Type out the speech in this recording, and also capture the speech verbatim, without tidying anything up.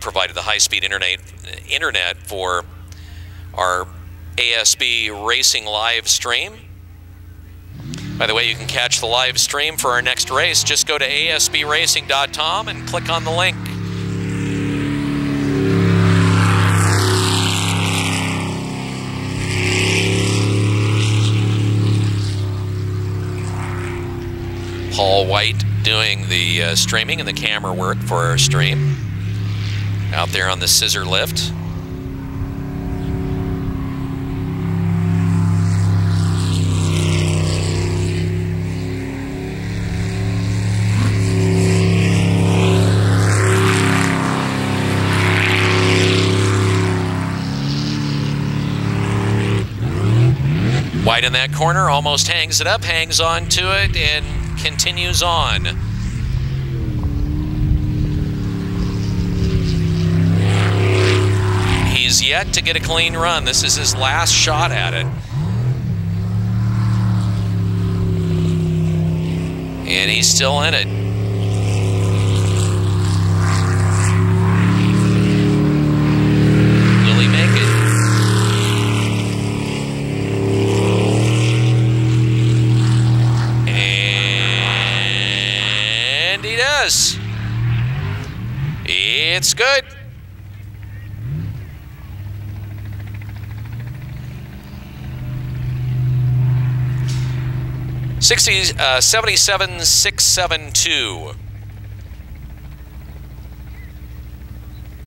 provided the high-speed internet internet for our A S B racing live stream. By the way, you can catch the live stream for our next race. Just go to A S B racing dot com and click on the link. Paul White doing the uh, streaming and the camera work for our stream out there on the scissor lift. White in that corner, almost hangs it up, hangs on to it, and continues on. He's yet to get a clean run. This is his last shot at it. And he's still in it. Will he make it? And he does. It's good. sixty, uh, seventy-seven six seventy-two.